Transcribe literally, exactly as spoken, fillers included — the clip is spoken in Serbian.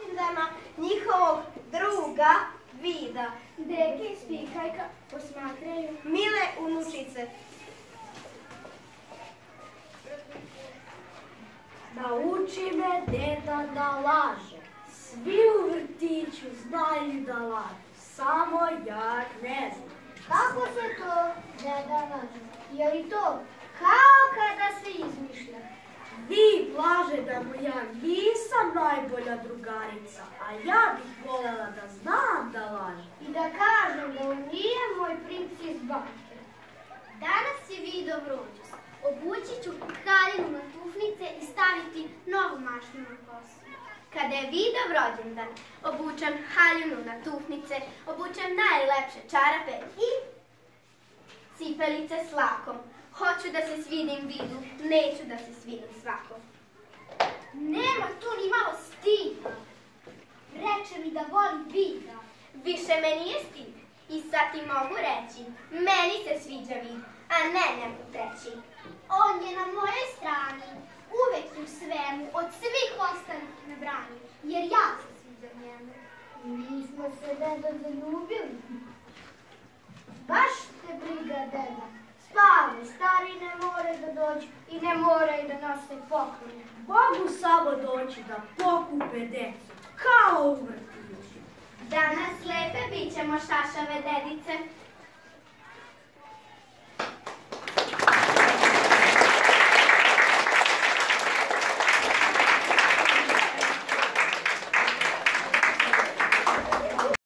rođendana njihovog druga Vida. Deke i spikajka posmatraju Mile unučice. Nauči me deda da laže. Svi u vrtiću znaju da laže. Samo ja ne znam. Kako se to deda laže? Je li to kao kada se izmišlja? Vi laže da mu ja nisam najbolja drugarica, a ja bih voljela da znam da laže. I da kažem da on nije moj princ iz banke. Danas je Vidov rođus. Obući ću haljinu na tufnice i staviti novu mašnu na kosu. Kada je Vidov rođendan, obučem haljinu na tufnice, obučem najlepše čarape i cipelice s lakom. Hoću da se svidim Vidu, neću da se svidim svakom. Nema tu ni malo stida. Reče mi da voli Vida. Više me nije stid i sad ti mogu reći, meni se sviđa Vid, a ne neko treći. On je na mojoj strani, uvek u svemu, od svih ostalih na brani, jer ja se sviđam njemu. Mi smo se deda zaljubili. Baš te briga, deda. Spavaju, stari ne more da dođu i ne moraju da nose poklone. Mogu samo doći da pokupe decu, kao u vrtiću. Danas lepe bit ćemo šašave dedice,